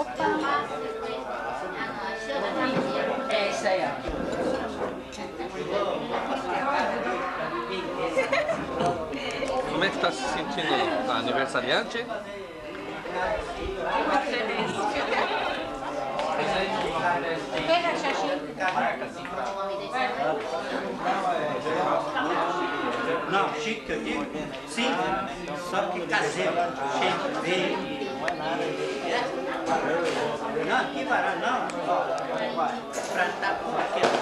Opa! É isso aí, ó. Como é que está se sentindo aniversariante? Muito feliz. Pega a Xaxi. Não, chique que eu digo? Sim, só que caseiro, cheio de veio. Não, aqui vará não. Pra estar com aquele.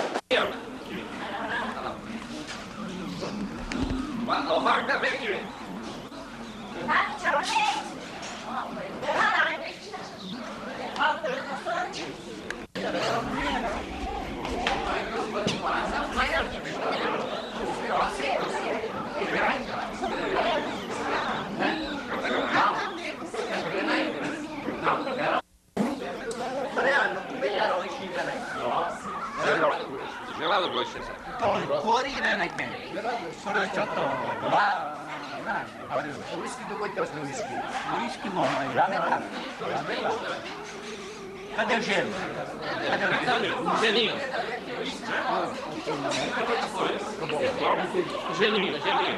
Cadê o gelo? Cadê o gelo? Gelinho. Gelinho, gelinho.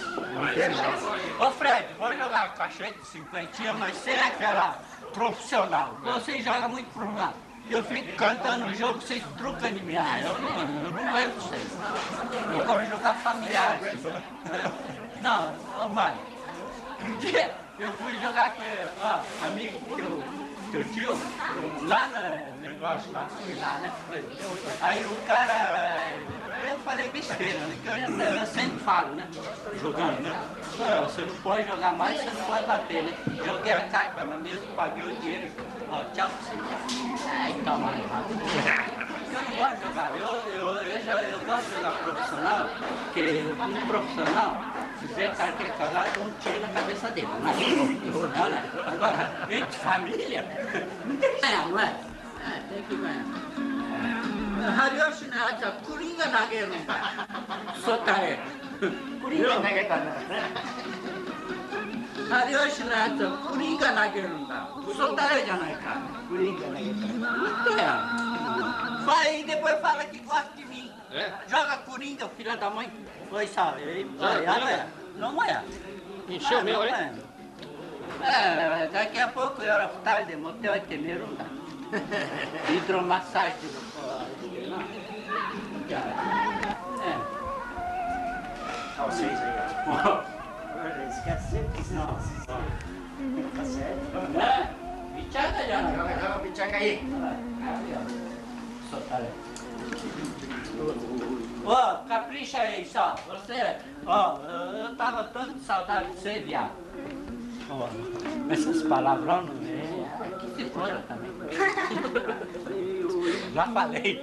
Ô Fred, vamos jogar uma caixinha de 50, mas sem aquela profissional. Você joga muito profissional. Eu fico cantando o jogo, vocês trucam de mim. Eu não aguento vocês. Eu gosto de jogar familiar. Não, ô mãe. Um dia eu fui jogar com amigo que eu tio, lá no negócio, lá, né? Aí o cara, eu falei besteira, né? Que eu sempre falo, né? Jogando, né? Você não pode jogar mais, você não pode bater, né? Joguei a carta, mas mesmo paguei o dinheiro. Ó, tchau pra você. Ai, toma aí. Eu não gosto de jogar, eu gosto de jogar profissional, porque um profissional, se tiver cara que casar, eu dou um tiro na cabeça dele. Não, né? Agora, entre família, não tem que ganhar, não é? Tem que ganhar. Harioshi Nata, Kuringa Nageno. Sotae. Kuringa Nageno. Harioshi Nata, Kuringa Nageno. Sotae já não é, cara. Kuringa Nageno. Não é. Vai e depois fala que gosta de mim. É? Joga Coringa, filha da mãe. Oi, sabe? Não é. Encheu o meu, hein? Daqui a pouco eu era tarde, motel é temer, não dá. Hidromassagem. Não. Vocês aí, ó. Esquece sempre que não. Tá certo? Bichanga já não. Joga a pichanga aí. Ô, capricha aí, só. Você, ó, eu tava tanto de saudade de você, viado. Ó, essas palavrão não é. Que se foda também. Já falei.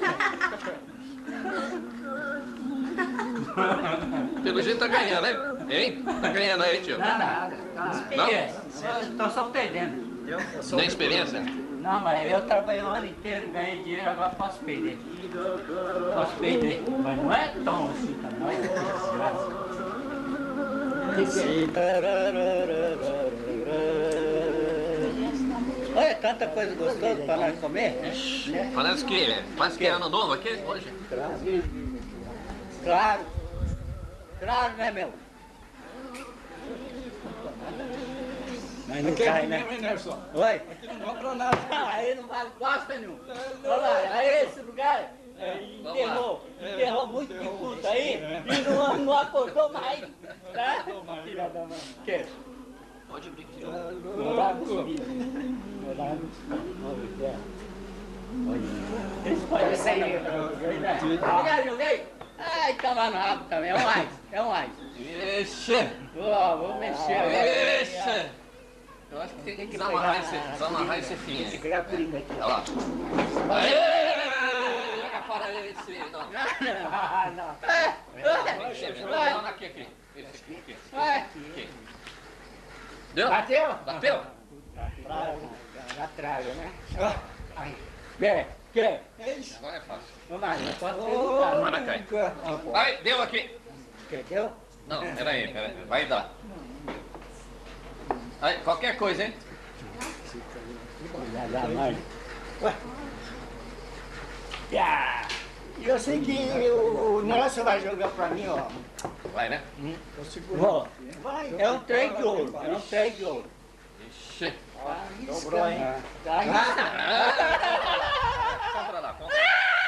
Pelo jeito tá ganhando, hein? Hein? Tá ganhando aí, tio. Nada. Não? Tô só perdendo. Nem experiência? Não, mas eu trabalhei o ano inteiro, ganhei dinheiro, agora posso perder. Mas não é tão assim também. Olha, tanta coisa gostosa para nós comer. Parece que é ano novo aqui hoje. Claro, né, meu? Mas não cai, né? Oi? Aqui não compra nada. Aí não vale bosta nenhum. Olha lá, aí esse lugar enterrou muito de puta aí e não acordou mais. Tá? Filha da mãe. Que? Pode abrir aqui. Esse aí. Joguei. Ai, tava no rabo também. É um ice. Ixi! Vou mexer agora. Ixi! Eu acho que tem que desamarrar esse fim aí. Pegar a coringa aqui. Olha lá. Joga fora esse... Não. Não, aqui. Esse aqui. Aqui. Deu? Bateu? Bateu? Na trave, né? Quer? Agora é fácil. Vamos lá, não pode perguntar. Agora cai. Vai, deu aqui. Entendeu? Não, peraí. Vai dar. Aí, qualquer coisa, hein? Cuidar da mãe. Ué. Ah, eu sei que o Nelson vai jogar pra mim, ó. Vai, né? Vou. Vai. É um trem de ouro. É um trem de ouro. Ixi. Dobrou, hein? Tá aí. Compra lá, compra.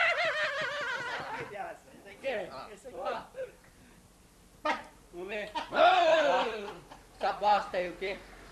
Vamos ver. Essa bosta aí, o quê?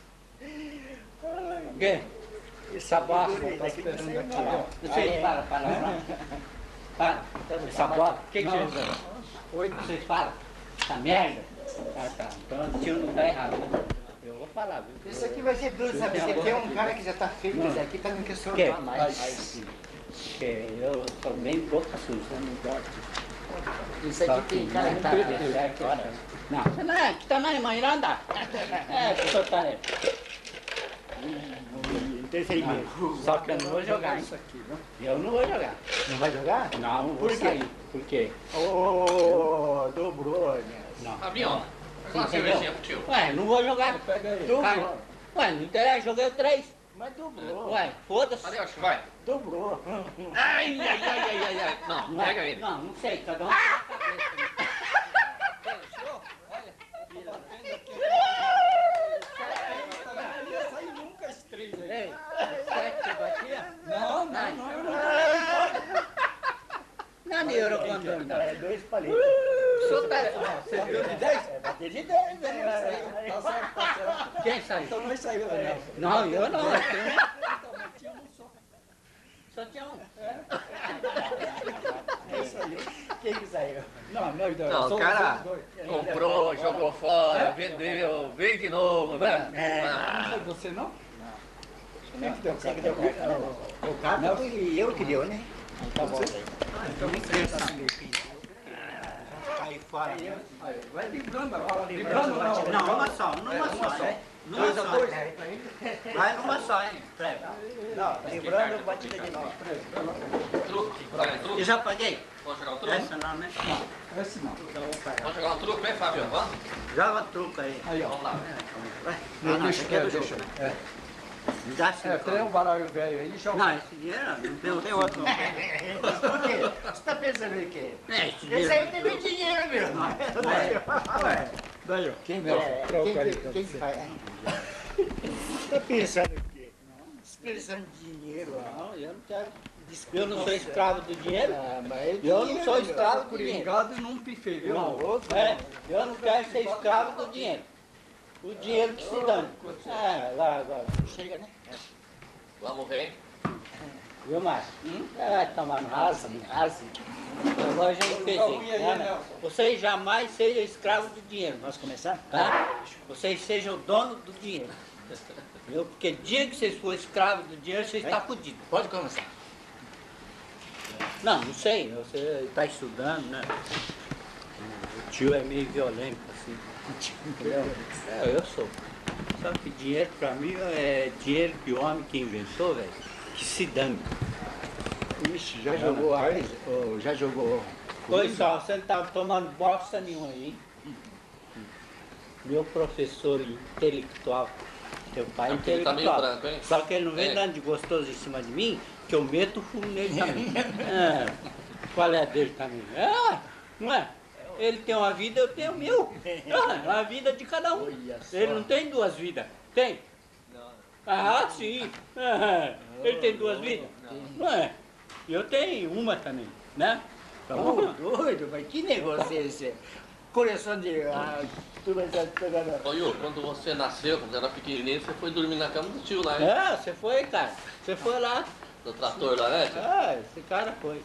O quê? Essa bosta. Tá esperando aqui, ó. Vocês, para. Para. Essa bosta. O que vocês falam? Oi, vocês falam? Essa merda? Tá. Então o tio não tá errado, né? Eu vou falar, viu? Isso aqui vai ser duro, sabe? Você tem um cara que já tá feito, esse aqui tá não quer soltar mais. Porque eu sou bem boca suja, não gosto. Isso aqui tem cara que tá certo, olha. Não, você não é, que tá na Irlanda. É, que você tá aí. Só que eu não vou jogar, hein? Eu não vou jogar. Não vai jogar? Não, Por vou quê? sair. Por quê? Ô, dobrou, né? Não. Fabinho, faz uma cervejinha pro tio. Ué, não vou jogar. Dobrou. Ué, não interessa, joguei 3. Mas dobrou. Ué, foda-se. Cadê, acho que vai? Dobrou. Ai. Não, pega ele. Não, não sei, cada um. Ei, 7 batia? Não. Não, euro quando É 2 palitos. o senhor tá. Você viu de 10? É bater de 10, né? Tá certo, tá certo. Quem saiu? Então não saiu, né? Não, eu não. Só tinha um. É isso aí. Quem que saiu? Não, nós dois. Não, o cara comprou, jogou fora, vendeu, veio de novo, né? Ah, Você não? Quem que deu o carro? O carro foi eu que deu, né? Tá bom. Aí fora. Vai livrando agora. Livrando não. Não, uma só. Numa só. Vai numa só, hein? Não, lembrando, batida de novo. truque. Vai, truque. Eu já paguei? Vamos jogar um truque? Essa não, né? Esse não. Vamos jogar um truque, hein, Fabinho? Vamos? Joga truco aí. Vamos lá. Não, esse aqui é do jogo, né? Me dá assim. Tem um baralho velho aí, joga. Não, esse dinheiro não tem outro. Não. Por quê? Você tá pensando em quê? É, esse Esse aí dinheiro. teve dinheiro, meu. Daí, ó. Quem Quem que faz? Você tá pensando em quê? Pensando em dinheiro. Não, eu não quero. Eu não sou escravo do dinheiro. Mas Eu não sou escravo do dinheiro. Coringado não pifei, viu? Não, eu não quero ser escravo do dinheiro. O dinheiro que se dane. Lá. Chega, né? Vamos ver, hein? Viu, Márcio? Vai tomar no raso. Agora já enfezei. Vocês jamais sejam escravos do dinheiro. Posso começar? Tá? Vocês sejam dono do dinheiro. Entendeu? Porque dia que vocês forem escravos do dinheiro, vocês estão fodidos. Pode começar. Não sei. Você está estudando, né? O tio é meio violento, assim. Entendeu? Eu sou. Só que dinheiro pra mim é dinheiro que o homem que inventou, velho, que se dane. Ixi, já jogou Ares? Já jogou? Pois só, você não estava tomando bosta nenhuma aí. Meu professor intelectual, teu pai Aqui ele tá meio intelectual. branco, hein? Só que ele não vem É. dando de gostoso em cima de mim, que eu meto o fumo nele também. Qual é a dele também? Não é? Ele tem uma vida, eu tenho o meu. É uma vida de cada um. Ele não tem duas vidas. Tem? Ah, sim. Ele tem duas vidas? Não é? Eu tenho uma também, né? Ô, doido, mas que negócio é esse? Coleção de... tudo essa... Ô, Yu, quando você nasceu, quando era pequenininho, você foi dormir na cama do tio lá, hein? Você foi, cara. Você foi lá. Do trator lá, né, tio? Esse cara foi.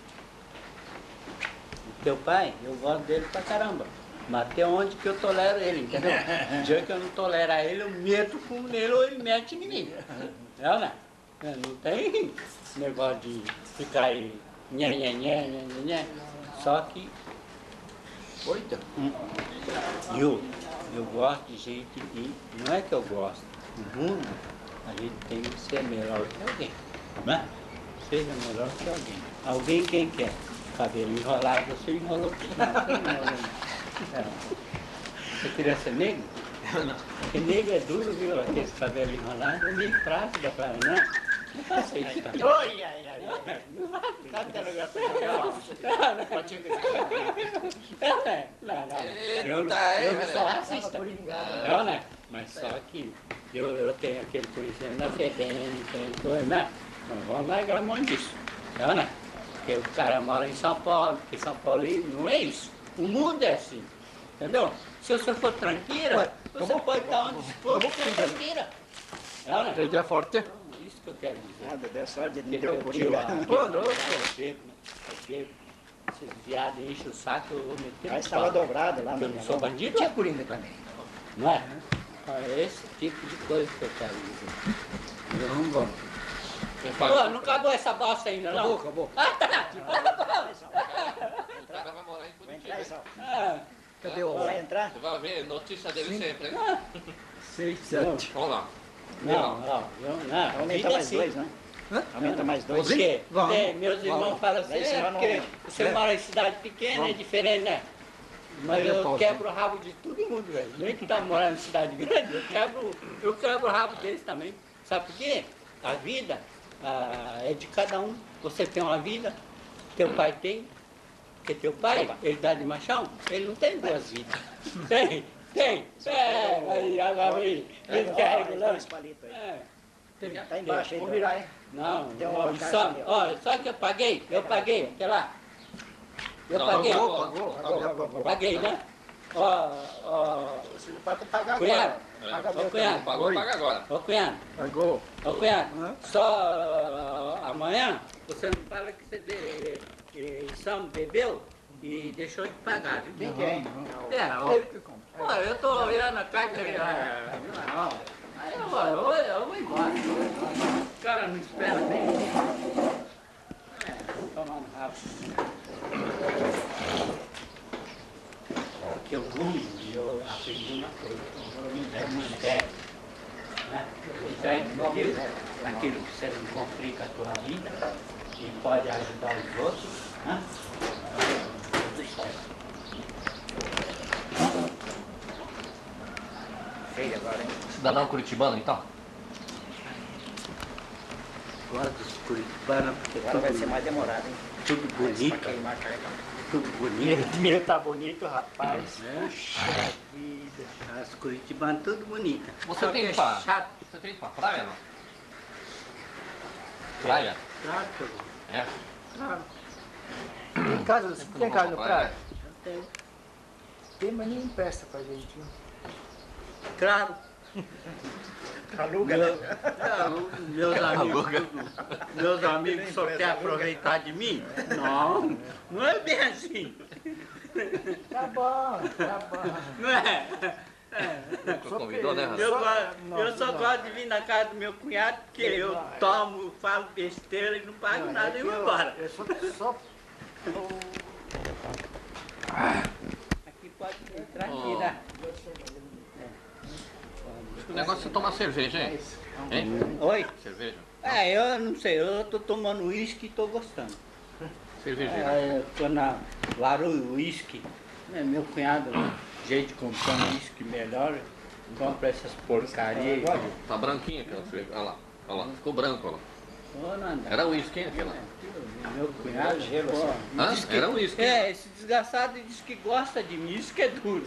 Teu pai, eu gosto dele pra caramba. Mas até onde que eu tolero ele, entendeu? O dia que eu não tolero ele, eu meto o fumo nele ou ele mete em mim. Não, né? Não tem negócio de ficar aí. Nhé. Só que. Oito? Eu gosto de gente que. Não é que eu gosto. No mundo, a gente tem que ser melhor que alguém. Né? Seja melhor que alguém. Alguém quem quer? Cabelo enrolado, você enrolou. Você queria ser negro? Porque nego é duro, viu? Aqueles cabelos enrolados, é meio fraco da praia, não? Não faça isso, tá? Oi, ai, ai. Não vai ficar eu não sou racista. Não, né? Mas só que eu tenho aquele conhecimento da FEBEM, tem coisa, né? Não vamos largar a mão disso. Não, né? Porque o cara mora em São Paulo, porque São Paulo não é isso. O mundo é assim. Entendeu? Se você for tranqueira, você pode estar onde for, você é tranqueira. Não, né? Ele é forte. Isso que eu quero dizer. Nada, deu sorte de Porque não eu ter tiro a... coringa. Pô, não, porque esses viados enchem o saco, eu vou meter Aí no estava pau. dobrado lá Porque no eu não sou bandido, Tinha coringa também. não é? É esse tipo de coisa que eu quero dizer. Eu não vou. Pô, não acabou essa bosta ainda, não? Acabou. Ah, tá. O cara vai morar em Vai entrar, Curitiba. Isau. Ah, Cadê o Vai entrar? Você vai ver notícia dele sempre, hein? 6, 7? Vamos lá. não, não. Aumenta Fica mais assim. dois, né? Aumenta mais dois. Por quê? Vamos. É, meus irmãos falam assim, Daí você vai no porque aumento. você mora em cidade pequena, é diferente, né? Mas eu Paulo. quebro o rabo de todo mundo, velho. Nem que tá morando em cidade grande, eu quebro o rabo deles também. Sabe por quê? A vida é de cada um. Você tem uma vida, teu pai tem, porque teu pai, ele dá de machão, ele não tem duas vidas. Tem. Aí, agora ele carrega lá. Dois palitos aí. É. Tá embaixo aí. Vou virar, hein? Não, Tem uma olha, caixa só, ali, ó. olha, só que eu paguei, aquela. Eu Não, paguei, pagou. paguei, né? Ó, Você pode pagar cunhado, agora. Paga ô cunhado, Pagou, paga agora. ô cunhado, Pagou. ô cunhado, só amanhã você não fala que você só bebeu e deixou de pagar, viu? Ninguém. Ó, eu tô olhando a carta ali, não. Aí eu vou embora. O cara não espera nem. Tomando rápido. Porque o ruim, eu aprendi uma coisa. É muito sério. Né? Naquilo que você não complica a tua vida e pode ajudar os outros. Né? Tudo certo. Feio agora, hein? Cidadão curitibano, então? Agora dos curitibanos, porque Agora vai ser mais demorado, hein? tudo Pra bonito, queimar a carga. tudo bonito. Primeiro tá bonito, rapaz. Puxa vida, as curitibanas tudo bonita. Você Só tem que é pra- chato. Você tem pra praia, não? Praia? Claro que eu vou. É. Claro. Tem casa, você tem casa no praia? Eu tenho. Tem, mas nem empresta pra gente. Viu? Claro. Aluga, Meu- né? meus amigos só querem aproveitar de mim? Não, não é bem assim. Tá bom, tá bom. Não é? Você convidou, né, Eu, Rafa? eu só gosto de vir na casa do meu cunhado, porque eu tomo, falo besteira e não pago nada e vou embora. Eu só Aqui pode entrar aqui, né? O negócio é tomar cerveja, hein? Hein? Oi? Cerveja. Eu não sei, eu tô tomando uísque e tô gostando. Cervejeira. Eu tô na Laru Uísque, né? Meu cunhado, jeito de comprar um uísque melhor, compra essas porcarias. Tá branquinha aquela cerveja. Olha lá. Olha lá. Ficou branco, olha lá. Ô, Nanda, Era uísque, hein, aquela? meu cunhado, pô, Hã? diz que- Era uísque. esse desgraçado diz que gosta de mim, isso que é duro.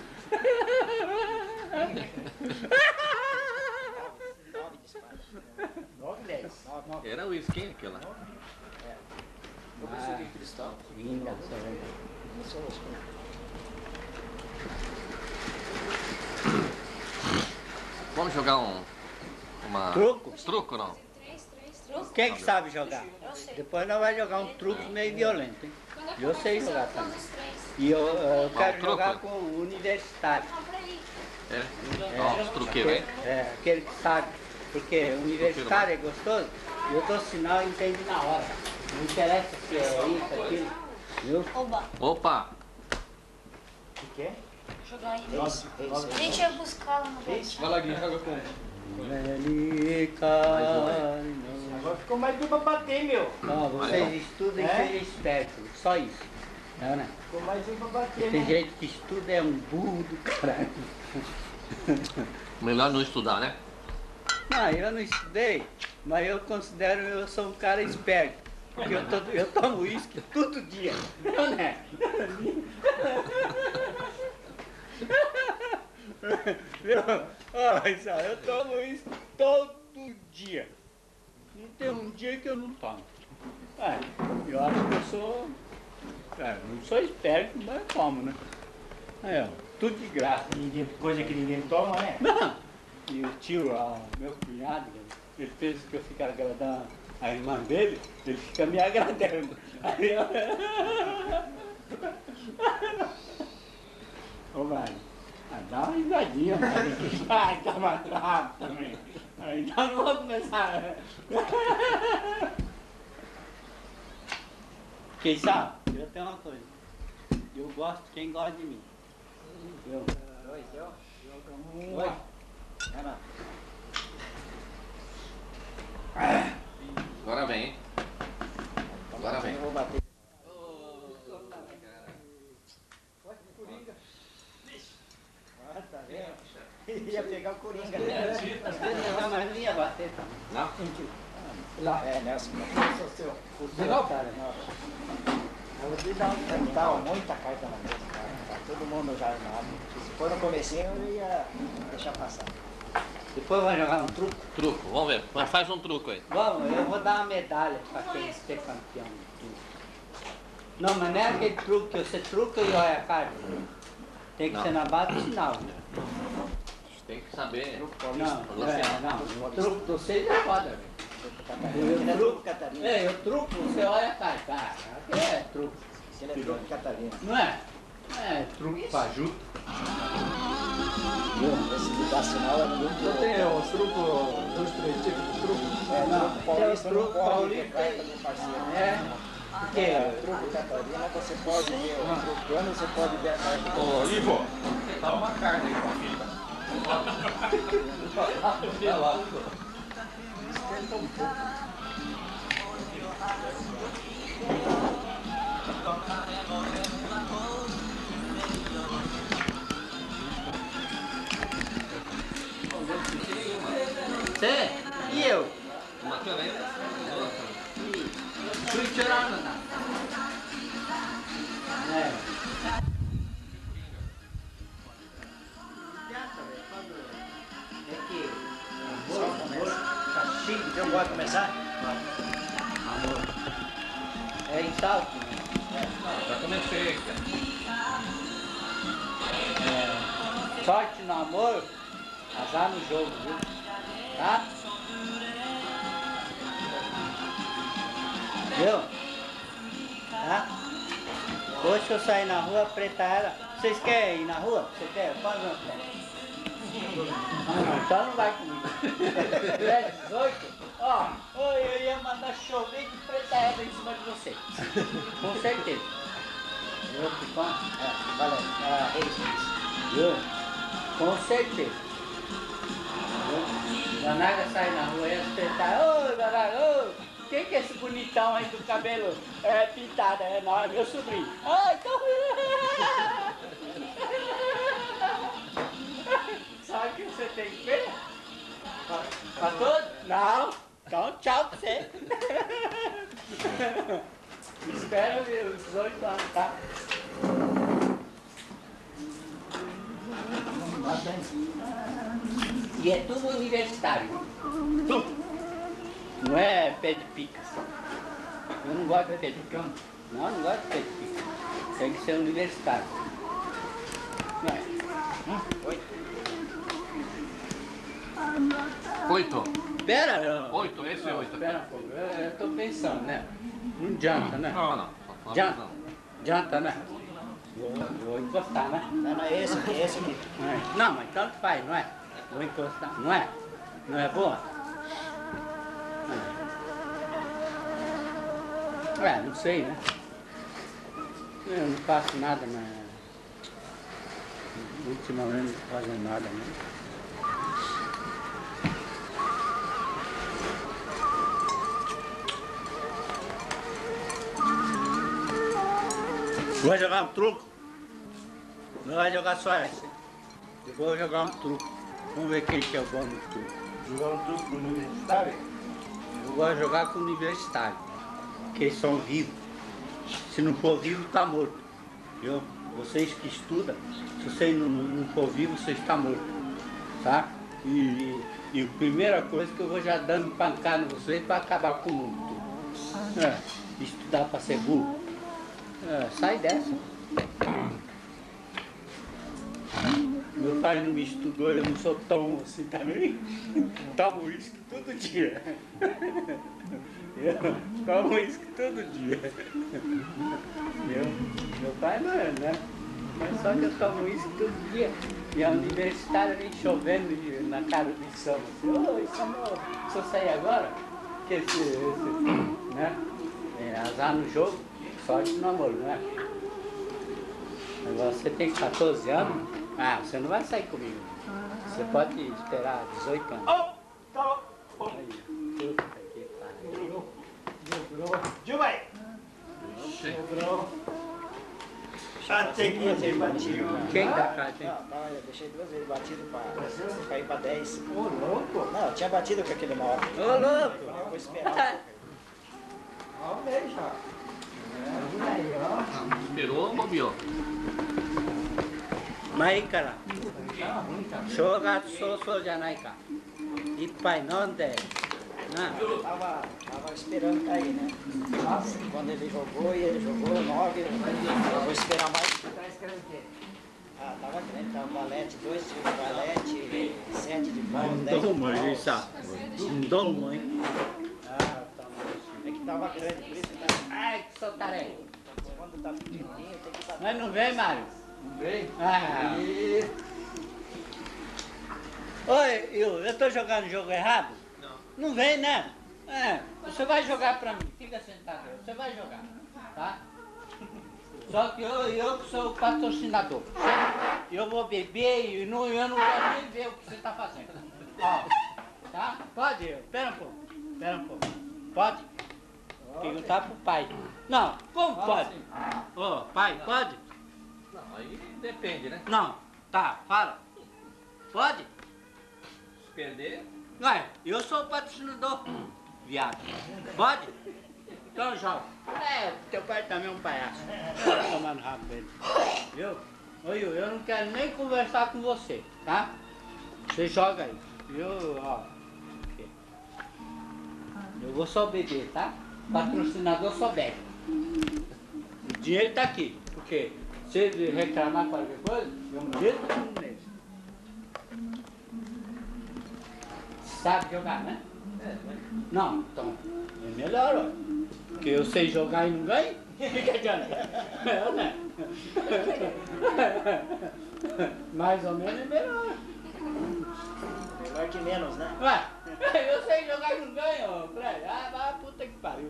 Era uísque, hein, aquela? Linda, essa Vamos jogar uma... Truco? Truco, não? Quem é que sabe jogar? Depois nós vamos jogar um truco meio violento, hein? Eu sei jogar também. E eu quero truco? jogar com o universitário. É? Ó, os truqueiros, hein? Aquele que sabe. Porque o universitário é gostoso, eu dou sinal e entende na hora. Não interessa se é isso, aquilo. Viu? Oba, Opa! O que é? jogar aí. Reis. A gente ia buscar lá no vai lá, Guinho, joga com. Agora ficou mais duro pra bater, meu. Não, vocês estudem e É? sejam espertos, só isso. Não, né? Ficou mais duro pra bater, Tem né? gente que estuda é um burro do caralho. Melhor não estudar, né? Não, eu não estudei, mas eu considero que eu sou um cara esperto. Porque eu tomo uísque todo dia. Não, né? Olha só, eu tomo uísque todo dia. Não tem um dia que eu não tomo. Eu acho que eu sou... não sou esperto, mas eu tomo, né? Tudo de graça. Coisa que ninguém toma, né? Não! E o tio, meu cunhado, ele pensa que eu fico agradando a irmã dele, ele fica me agradando. Aí eu... Ô, Mário, dá uma risadinha, Mário. Ai, tá matado também. Então não vou começar. Quem sabe? Eu tenho uma coisa. Eu gosto de quem gosta de mim. Eu. Oi. Agora vem, hein? Agora vem. Vou bater. Ia pegar o Coringa. Não, mas não ia bater também. Não? É, Nelson. Legal? Eu vou te dar muita carta na mesa, cara. Tá todo mundo já armado. Se for no comecinho, eu ia deixar passar. Depois vai jogar um truco. Truco, vamos ver. Mas faz um truco aí. Vamos, eu vou dar uma medalha para quem ser campeão de truco. Não, mas não é aquele truque que você truca e olha a carta. Tem que Não. ser na base do sinal. Tem que saber. Não, o truque de vocês é foda, velho. Ele é truco Catarina. Eu truco, você olha a carta. Aqui é truco. Ele é truco Catarina. Não é? É truque fajuto. Esse que dá sinal é muito Não tem os trucos, 2, 3 tipos de truco? não, paulista não truco pode ver paulista. carta do parceiro. Porque Truco Catarina, você pode ver o trucano, você pode ver a carta do Ô, Ivo, dá uma carne aí pra fita. Vai lá. você e eu. Uma caneta. Fui tirar na. É que tá cheio de Eu gosto de começar? amor. É em salto, né? Já comecei, cara. Sorte no amor, azar no jogo, viu? Tá? Viu? Tá? Hoje que eu sair na rua, apertar ela. Vocês querem ir na rua? Você quer? Quantos anos tem? Então não vai comigo. 10, 18? Ó, eu ia mandar chover de preta ela em cima de você. Com certeza. Viu, Picão? Valeu. É isso. Viu? Com certeza. Viu? Danaga sai na rua e apertar. Ô, Danaga, ô! Quem que é esse bonitão aí do cabelo pintado? Não, é meu sobrinho. Ah, então... Sabe o que você tem que ver? Pra todos? Não. Então, tchau pra você. Espera ver os 8 anos, tá? E é tudo universitário. Tudo. Não é pé de picas. Eu não gosto de pé de pica. Não, não gosto de pé de pica. Tem que ser universitário. Não é? 8. Pera, 8, esse é 8. Pera um pouco, eu tô pensando, né? Não adianta, né? Não, não. Adianta, adianta, né? Vou encostar, né? Não, é esse aqui. Não, mas tanto faz, não é? Vou encostar, não é? Não é boa? Não sei, né? Eu não faço nada, mas... Ultimamente não tô fazendo nada, né? Vai jogar um truco? Não vai jogar só essa. Eu vou jogar um truque. Vamos ver quem que é o bom no truque. Jogar um truque pro universitário? Eu gosto de jogar com o universitário, porque eles são vivos. Se não for vivo, tá morto. Viu? Vocês que estudam, se vocês não for vivo, você está morto. Tá? E a primeira coisa que eu vou já dando pancada em vocês para acabar com o mundo. Estudar para ser burro. Sai dessa. Meu pai não me estudou, eu não sou tão assim também. Tomo uísque todo dia. Eu tomo uísque todo dia. Meu pai não é, né? Mas só que eu tomo uísque todo dia. E a universitária vem chovendo na cara do São. Ô, Samuel, se eu sair agora, que né? Azar no jogo, sorte no amor, né? Agora você tem 14 anos, você não vai sair comigo. Você pode esperar 18 anos. Aí, puta que pariu. Gilmar! Já tem que fazer batido. Quem dá cá, gente? Não, eu deixei 2 vezes batido pra ir pra 10. Ô, louco! Não, eu tinha batido com aquele moto. Ô, louco! Eu vou esperar. Ó, bem já. Esperou ou bobeou? Mas aí, cara, jogar sou Janaika. E pai, não der. Eu tava esperando cair, né? Quando ele jogou, e ele jogou 9, eu vou esperar mais. Tá esperando o quê? Tava grande, tava valete, 2 tiros de valete, 7 de bola, 10 de bola. Não isso. Não dou, hein? É que tava grande, por isso que tá... Ai, que soltarei. Quando tá pequenininho, tem que saber. Mas não vem, Mário? Não vem? Oi, eu tô jogando jogo errado? Não vem, né? Você vai jogar pra mim, fica sentado aí, você vai jogar, tá? Só que eu que sou o patrocinador, certo? Eu vou beber e eu não quero nem ver o que você tá fazendo. Ó, tá? Pode? Espera um pouco. Pode? Perguntar pro pai. Não, como pode? Ô, pai, pode? Não, aí depende, né? Não, tá, fala. Pode? Se perder, Ué, eu sou o patrocinador, viado. Pode? Então joga. Teu pai também é um palhaço. Vai tomar no rabo dele. Viu? Oi, eu não quero nem conversar com você, tá? Você joga aí. Eu vou só beber, tá? Patrocinador só bebe. O dinheiro tá aqui. Porque se ele reclamar qualquer coisa, eu meto nele. Sabe jogar, né? Não, então é melhor, ó. Porque eu sei jogar e não ganho. Que adianta? Né? Mais ou menos é melhor. Melhor que menos, né? Ué, eu sei jogar e não ganho, ó, Fred. Vai puta que pariu.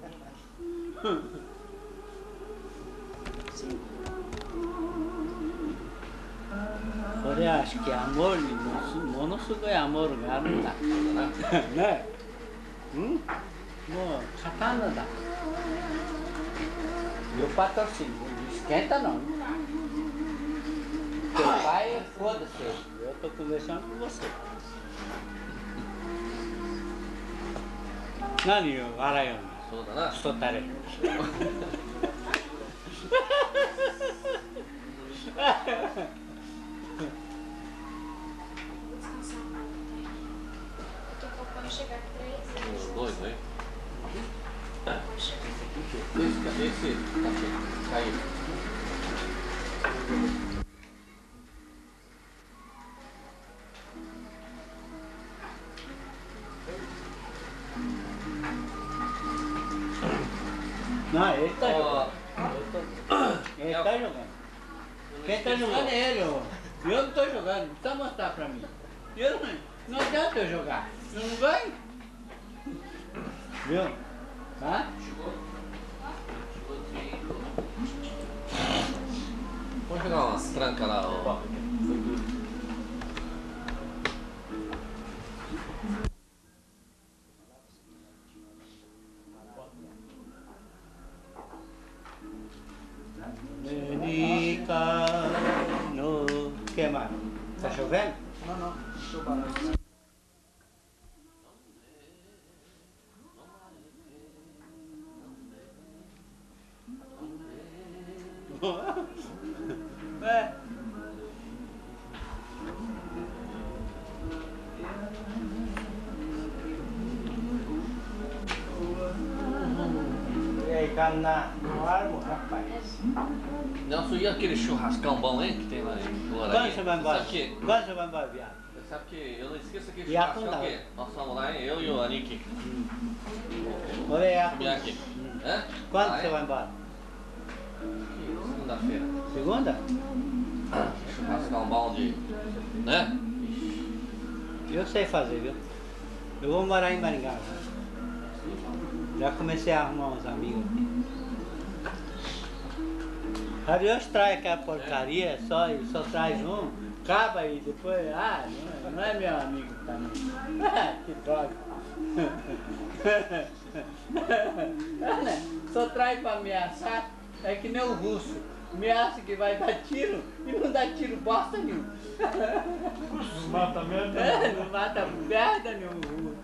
Sim. Olha, acho que amor, não sugoi amor, não dá. Né? Não, katana dá. Meu patrocínio, não esquenta não. Teu pai, foda-se, eu tô conversando com você. Nani, Arayama, solta lá. Sotare. Quando chegar 3, Os dois, né? Esse tá feio. Caiu. Não, ele tá jogando. Ó, Ele tá jogando. Quem tá jogando é ele, ó. Eu não tô jogando, não precisa mostrar pra mim. Não adianta eu jogar. Eu não ganho. Viu? Tá? vamos jogar umas trancas lá, ó. America, no, que mais? Tá chovendo? Não. Estou balançando. É. E aí, carne no armo, rapaz? Nelson, e aquele churrascão bom, hein, que tem lá em Coloraí? Quando você vai embora? Sabe que, Quando você vai embora, viado? sabe que eu não esqueço aquele E a churrascão Fundal? que nós fomos lá, hein? Eu e o Anik. Vou ver a Comer aqui. Hã? Quando Ah, você é? vai embora? Segunda-feira. Segunda? Churrascão bom de... né? Eu sei fazer, viu? Eu vou morar em Maringá. Né? Já comecei a arrumar uns amigos aqui. Aí Deus traz aquela porcaria e só traz um, acaba e depois, não é meu amigo também. Que droga. Só traz pra ameaçar, é que nem o russo. Ameaça que vai dar tiro e não dá tiro bosta nenhum. Não mata mesmo? Não mata merda nenhum.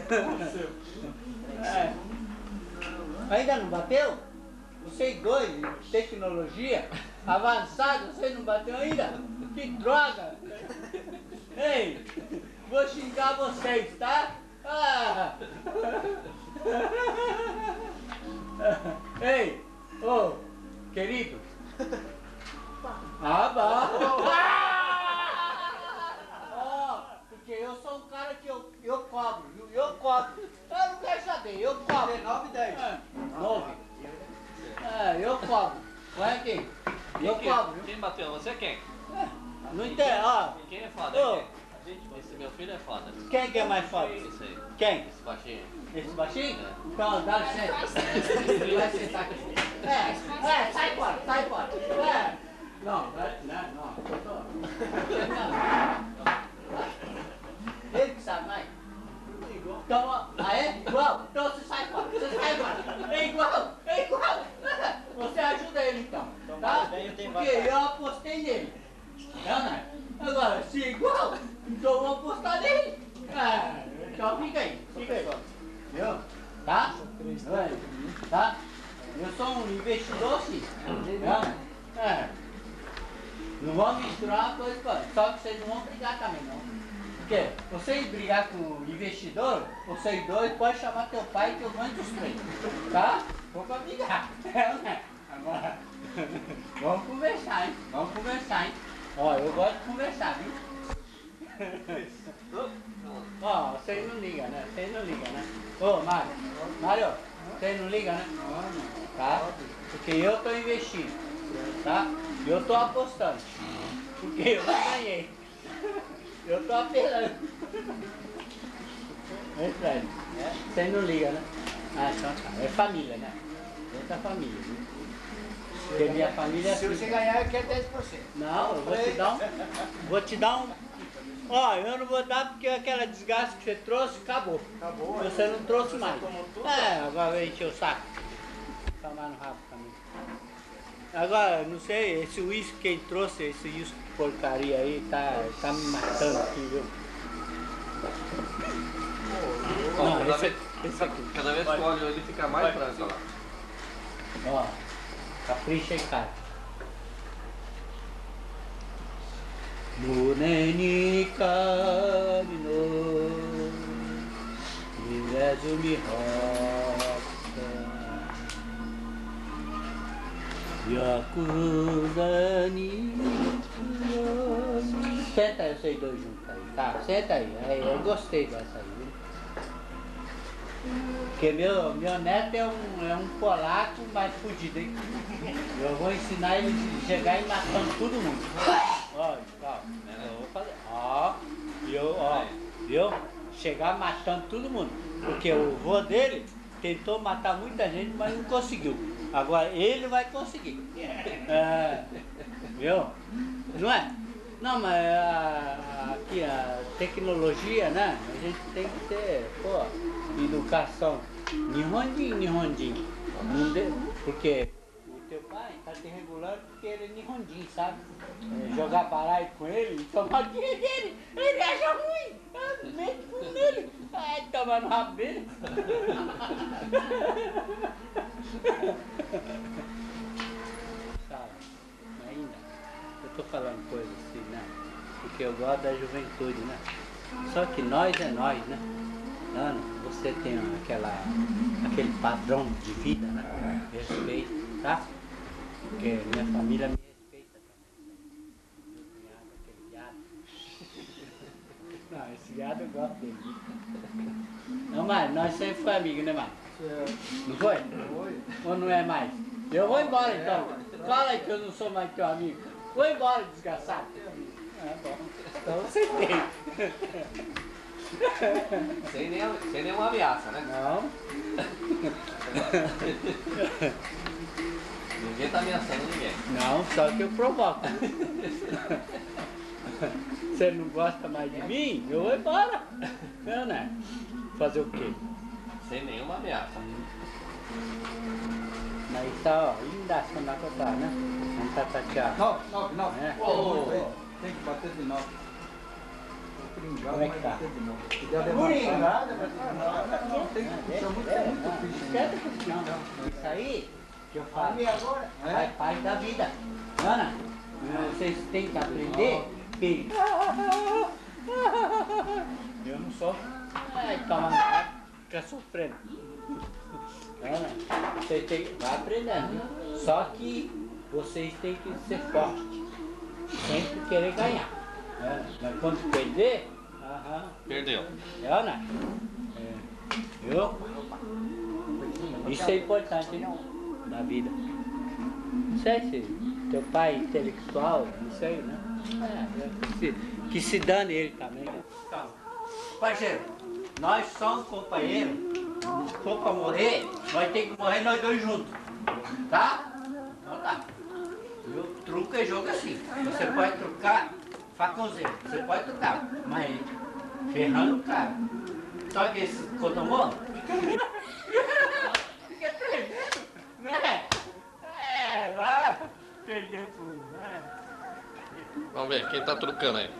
É. Ainda não bateu? Vocês dois, tecnologia avançada, vocês não bateu ainda? Que droga! Ei, vou xingar vocês, tá? Ei, ô, querido. Bom. Porque eu sou um cara que eu cobro, viu? Eu cobro. Eu não quero saber, eu cobro. 9 e 10. 9. Eu cobro. Vai aqui. Eu cobro, viu? Quem bateu? Você é quem? Não entende, ó. Quem é foda? Ô. Esse meu filho é foda. Quem que é mais foda? Esse aí. Quem? Esse baixinho. Esse baixinho? É. Então, dá licença. Ele vai sentar aqui. Sai fora, sai fora. Não. Ele que sabe mais. Então, é igual? Então você sai fora, É igual. Você ajuda ele então, tá? Porque eu apostei nele. Agora, se é igual, então eu vou apostar nele. Então fica aí. Viu? Tá? Tá? Eu sou um investidor, sim. Não vão misturar uma coisa com a outra. Só que vocês não vão brigar também, não. Porque vocês brigar com o investidor, vocês dois podem chamar teu pai que eu mando os três. Tá? Vou pra brigar. Agora, vamos conversar, hein? Ó, eu gosto de conversar, viu? Ó, vocês não ligam, né? Ô, Mário, vocês não ligam, né? Não. Tá? Porque eu tô investindo, tá? Eu tô apostando. Porque eu não ganhei. Eu tô apelando. É sério. Vocês não ligam, né? Então tá. É família, né? Outra família, viu? Porque minha família é Se assim. você ganhar, eu quero 10%. Não, eu vou te dar um. Ó, eu não vou dar porque aquela desgaste que você trouxe, acabou. Você não trouxe mais. Agora vai encher o saco. Tomar no rabo também. Agora, não sei, esse uísque quem trouxe, esse uísque porcaria aí, tá me matando aqui, viu? Não, esse aqui. Cada vez que eu olho ele fica mais branco lá. Ó, capricha aí, cara. Muneni karino Minezumi hata Yakuza ni Senta aí, vocês dois juntos aí, tá? Senta aí, eu gostei dessa aí, viu? Porque meu neto é um polaco mais fudido, hein? Eu vou ensinar ele a chegar e matando todo mundo. Ó, eu vou fazer. Viu? Chegar matando todo mundo. Porque o vô dele tentou matar muita gente, mas não conseguiu. Agora ele vai conseguir. Viu? Não é? Não, mas aqui a tecnologia, né? A gente tem que ter, educação. Nihonjin. Porque o teu pai vai, tá te regulando porque ele é nihonjin, sabe? Jogar baralho com ele, tomar o dinheiro dele, ele acha ruim, mete com ele, ai, toma no rabo dele. Sabe, ainda, eu tô falando coisas assim, né? Porque eu gosto da juventude, né? Só que nós é nós, né? Ana, você tem aquele padrão de vida, né? Respeito, tá? Porque minha família me respeita também. Meu cunhado, aquele viado. Não, esse viado eu gosto dele. Não, mas nós sempre fomos amigos, né, mano? Não foi? Foi. Ou não é mais? Eu vou embora então. Fala aí que eu não sou mais teu amigo. Vou embora, desgraçado. Ah, bom. Então você tem. Sem nenhuma ameaça, né? Não. Ninguém tá ameaçando ninguém. Não, só que eu provoco. Você não gosta mais de mim? Eu vou embora. Não, né? Fazer o quê? Sem nenhuma ameaça. Mas tá, ó, linda a Sonacotá, né? Não tá tateado. 9. É. Tem que bater de 9. Como é que tá? Não, tem que puxar muito ficha. Isso aí que eu falo faz parte da vida. Ana, vocês têm que aprender que eu não sou. Ai, toma, fica sofrendo. Ana, vocês têm que vai aprendendo. Só que vocês têm que ser fortes. Sempre querer ganhar. Mas quando perder, Perdeu. Ana, viu? Isso é importante, hein? Na vida. Não sei se teu pai é intelectual, não sei, né? Que se dane ele também. Né? Parceiro, nós somos companheiros. Se for pra morrer, nós temos que morrer nós dois juntos. Tá? Então tá. Viu? Truco é jogo assim. Você pode trucar facãozinho, você pode trucar, mas ferrando o cara. Só que esse cotomô fica tremendo, né? Vai perder tudo, né? Vamos ver, quem tá trucando aí?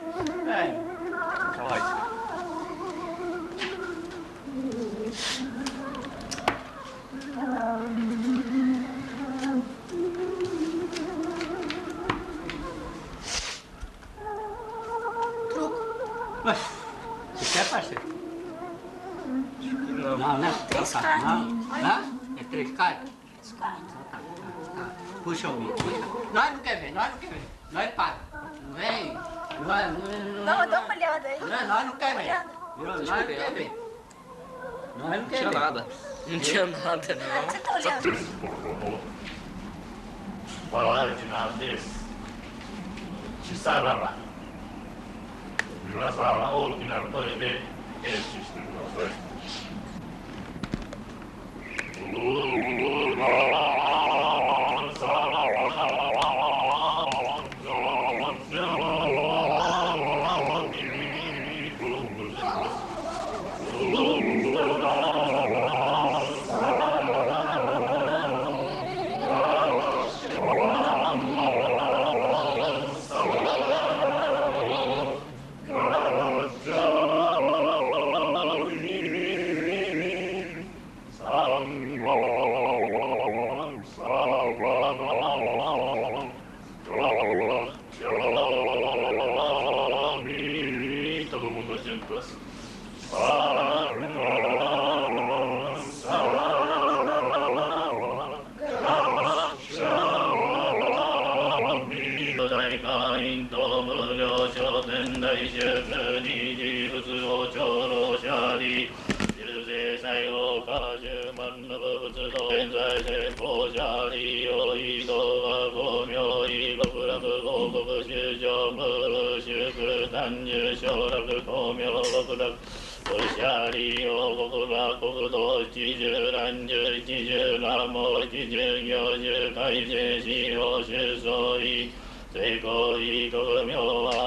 Mas, você quer, parceiro? Não, né? 3 cartas. Não? É 3 cartas? Tá. Puxa o vídeo. Nós não quer ver. Nós paga. Não vem. Não, dá uma olhada aí. Nós não quer ver. Nós não quer ver. Nós não quer ver. Não tinha nada. Não tinha nada. Você tá olhando? Palavra de nada desse. Se sabe lá. Nós falamos, ou que não pode ver, esses todo mundo junto assim.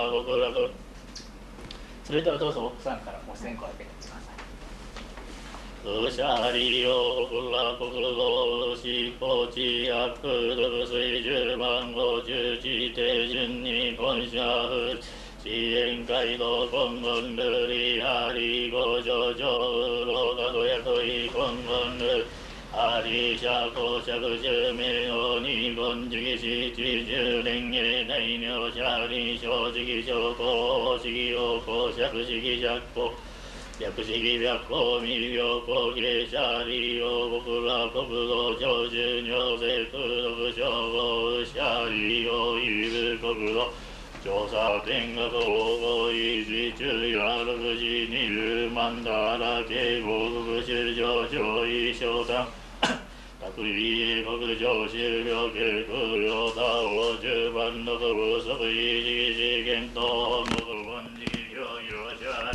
それではどうぞ奥さんから5500円ください。 不下利用不拉不罗西波基亚克的水绝万我绝基铁人你kon下和支援街道kon kon的里哈里国就罗的多呀可以kon kon的阿里下国下个je没有你kon这个是最绝人也内牛下里小这个小国这个有国下个这个下国百式百法未病法下利用国ら国土上寿尿税空毒消防下利用有部国土調査見学応募維持中や62万だらけ合国州上上位商談各位国上終了結空領他を10番の不足維持事件と無本事業用者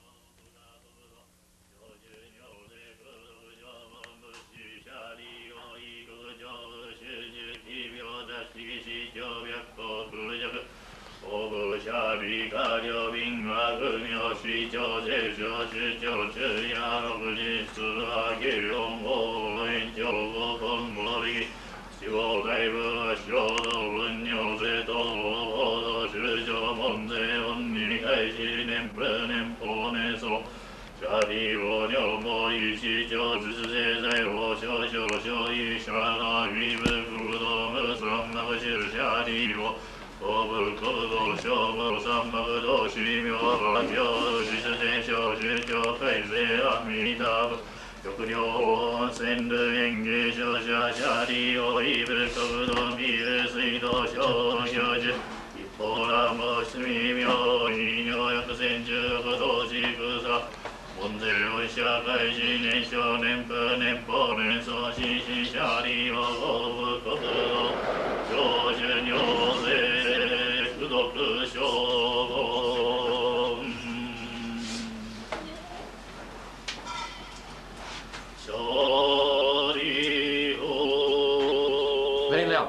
応募者美化療便は軍用水長税上出張中や六日数は議論を延長を今後に地方外部は小道分尿税等報道出張問題本に開始年プ年法年層シャリを尿も医師長実税財を少々小医者が微部空洞無損なくしるシャリを公部国土消防三幕道市名和病実践小中長改正阿弥陀仏極量温泉類園芸商社シャリをイブ国土ビール水道小教授一方らも趣味病医療薬船中不動地草門税を社会人年少年風年俸年相心身シャリを公部国土長寿尿税不読消防処理法没了。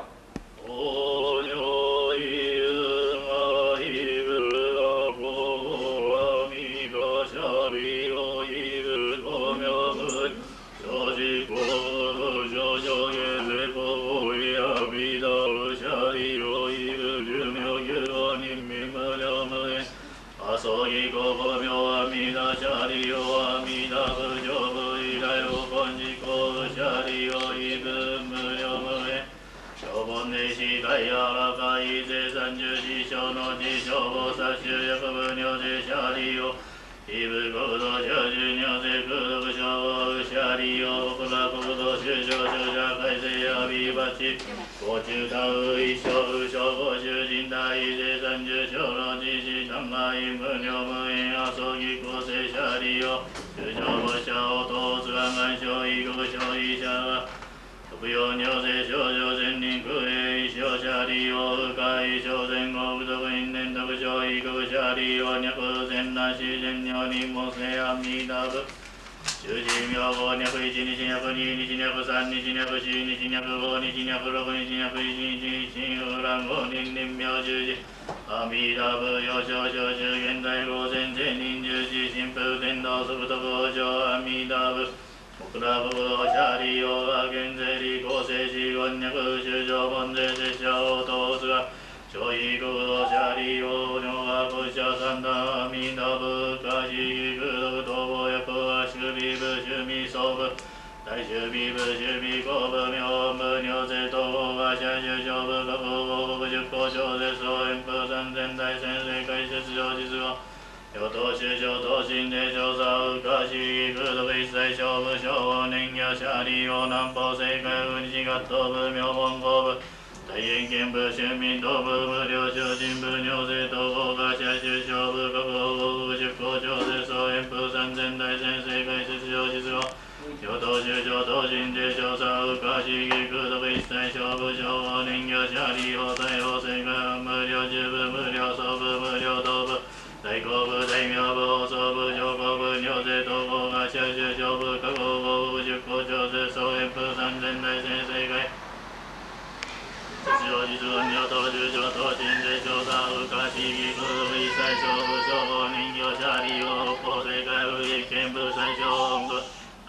所以国法名阿弥陀シャリオ阿弥陀仏上部以来を本事故シャリオ異分無料無縁消防年始大柔らかい税三十事象の自消防殺収薬部尿税シャリオ異部国土小中尿税空毒消防シャリオ国ら国土収賞所者改正阿弥罰高中他右一小不消防囚人大税三十小の実施単外無料無縁遊ぎ構成シャリオ中消防車を通すが外小異国小医者は特用尿税少女前人空営一小シャリオ深い小前後不足因年特小異国シャリオ脈前なし前尿人もせ阿弥陀仏中止名号201日202日203日204日205日206日201日新ウラン5人人名十字阿弥陀仏幼少小中現代午前前人十字神風天道即徳往生阿弥陀仏国ら国土シャリオは現在利公正士言脈修正門税拙者を通すが小異国土シャリオ尿は国者三段阿弥陀仏下士空毒逃亡薬足首部趣味総部大衆美部趣味公部名部尿税統合が社修正部各報告十校長税総遠風三千大先生解説上実後与党修正等身で調査を下し空毒一切勝負消防年業シャリオ南方正解運日合統部名本公部大円県部春民東部無料小人部尿税統合が社修正部各報告十校長税総遠風三千大先生解説上実後与党修正等身で調査を下し空毒一切勝負消防年業シャリオ大法正解無料中部無料総部無料東部大公部大名部放送部上公部尿税統合が社修正部各報告十校長税総遠風三千大先生会実情実言与党修正等身で調査を下し空毒一切勝負消防人形シャリオ北方正解部立憲部最小本部阿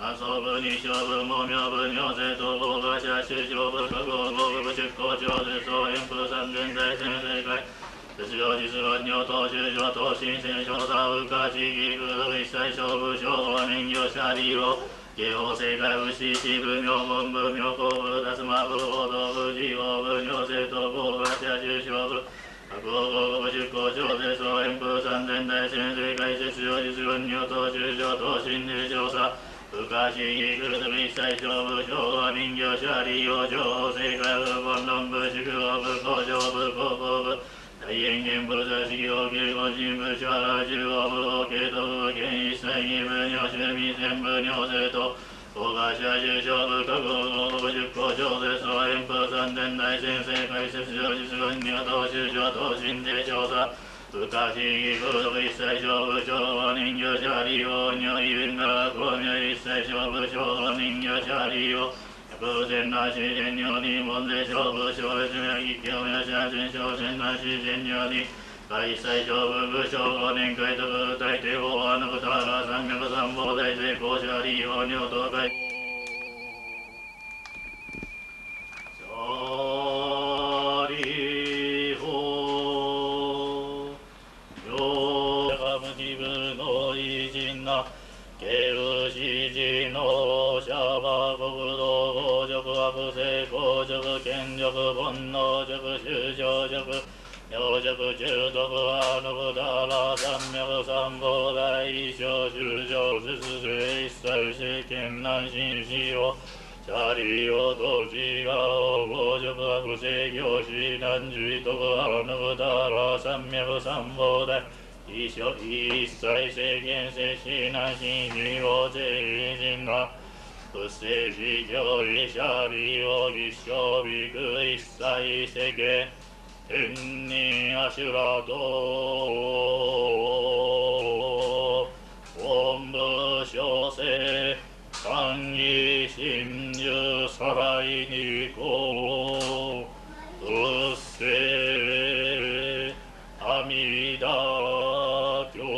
遊ぶに勝負も妙部妙勢と合賀者主勝負覚悟合部出向長寿総遠風三千大先生会出場実論尿等中上等新鮮小座無価地域空洞一切勝負小和人形者利用芸法正解不死死部妙門部妙高部脱馬部報道部自王部尿性等合賀者主勝負白鵬合出向長寿総遠風三千大先生会出場実論尿等中上等新鮮調査不可思議空洞一切勝負小和人形者利用情報正解部本論部宿法部工場部高校部大円元部座式法系個人部小原中央部法系統部県一切義部尿臭味全部尿性と合賀者重症部各合合十校長で総遠風三千大先生会出場実論尿等中上等新定調査不可思議空洞一切勝負小和人形者利用尿意弁が公明一切勝負小和人形者利用百戦なし全尿に門で勝負小別名義清明者全勝戦なし全尿に一切勝負武将五年会徳大帝王あのことら三百三宝大成功者利用尿等会勝利法両が無義部の偉人なケルシジのシャバ国道合塾悪性公塾権塾煩悩塾修正塾妙塾中毒アヌブダラ三脈三宝大小修正節制一切世間難心使用シャリオトシガオ合塾悪性行使難獣徳アヌブダラ三脈三宝大一切世間世死難心使用正義人が不正死教理シャリオ立証ビク一切世間天人アシュラド本部小生官議真珠さらいにこううっせ阿弥陀経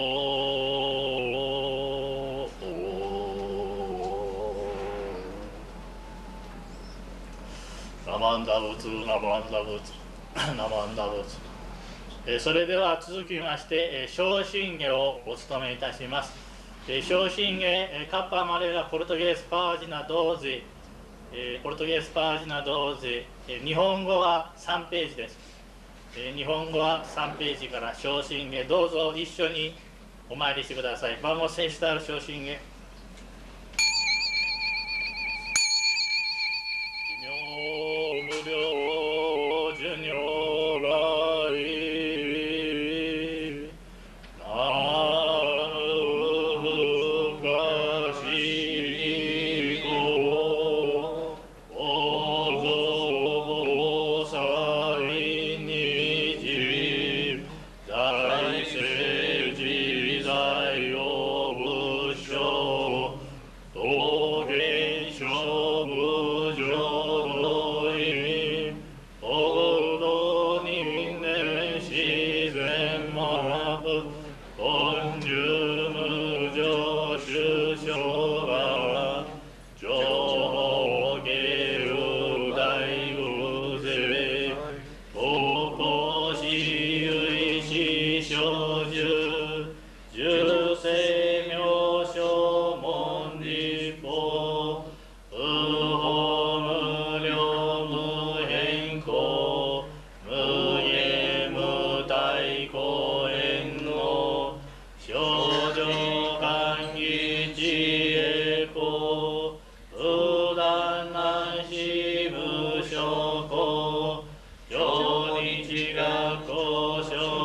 ナマンダ仏ナマンダ仏ナマンダ仏それでは続きまして昇進下をお務めいたします昇進下カッパマレラポルトゲースパージナ同時ポルトゲースパージナ同時日本語は3ページです日本語は3ページから昇進下どうぞ一緒にお参りしてください番号聖子たる昇進下無料寿如来上日学校